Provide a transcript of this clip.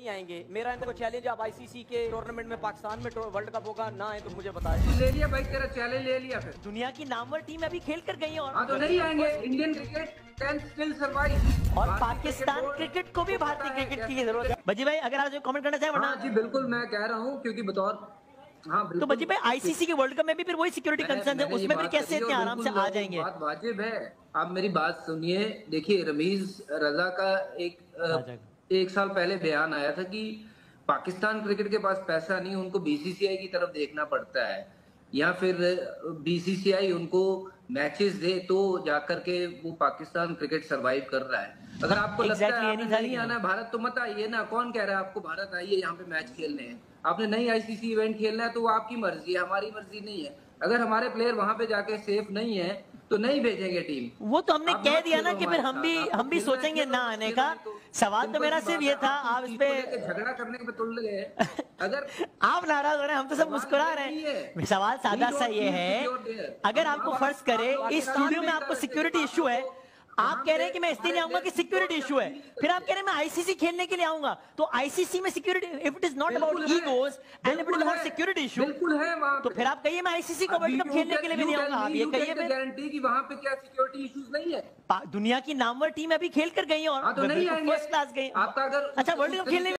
नहीं आएंगे। मेरा इनको चैलेंज, आप आईसीसी के टूर्नामेंट में पाकिस्तान में वर्ल्ड कप होगा ना आए तो मुझे बताएं। ले लिया भाई, तेरा चैलेंज ले लिया। फिर दुनिया की नामवर टीम अभी खेल कर गई है और हाँ तो नहीं आएंगे। Indian cricket can still survive. और पाकिस्तान क्रिकेट को भी भारतीय क्रिकेट की जरूरत है। बजी भाई अगर आज कमेंट करना चाहे वरना। हाँ जी बिल्कुल, मैं कह रहा हूँ क्योंकि बतौर तो बजी भाई आईसीसी के वर्ल्ड कप में भी फिर वही सिक्योरिटी कंसर्न है, उसमें फिर कैसे इतने आराम से आ जाएंगे? बात वाजिब है। आप मेरी बात सुनिए। देखिए रमीज रजा का एक साल पहले बयान आया था कि पाकिस्तान क्रिकेट के पास पैसा नहीं, उनको बीसीसीआई की तरफ देखना पड़ता है, या फिर बीसीसीआई उनको मैचेस दे तो जाकर के वो पाकिस्तान क्रिकेट सरवाइव कर रहा है। अगर आपको लगता है नहीं आना भारत तो मत आइए ना। कौन कह रहा है आपको भारत आइए यहाँ पे मैच खेलने हैं? आपने नहीं आईसीसी इवेंट खेलना है तो वो आपकी मर्जी है, हमारी मर्जी नहीं है। अगर हमारे प्लेयर वहां पे जाके सेफ नहीं है तो नहीं भेजेंगे टीम। वो तो हमने कह दिया ना कि फिर हम भी सोचेंगे ना आने का। सवाल तो मेरा सिर्फ ये था, आप इस पे झगड़ा करने पे तुल गए। अगर आप नाराज हो रहे हैं, हम तो सब मुस्कुरा रहे हैं। सवाल सादा सा ये है, अगर आपको फर्ज करे इस स्टूडियो में आपको सिक्योरिटी इशू है, आप कह रहे हैं कि मैं इसलिए आऊंगा कि सिक्योरिटी इशू है, फिर आप कह रहे हैं मैं आईसीसी खेलने के लिए आऊंगा, तो आईसीसी में security, if it is not about egos and if it is not security issue, बिल्कुल है वहां, तो फिर आप कहिए मैं आईसीसी को वर्ल्ड कप खेलने के लिए भी नहीं आऊंगा। आप ये कहिए गारंटी कि वहां पे क्या सिक्योरिटी इश्यूज नहीं है। दुनिया की नामवर टीम अभी खेल कर गई है और तो नहीं आएंगे। फर्स्ट क्लास गई। आपका अगर अच्छा वर्ल्ड कप खेलने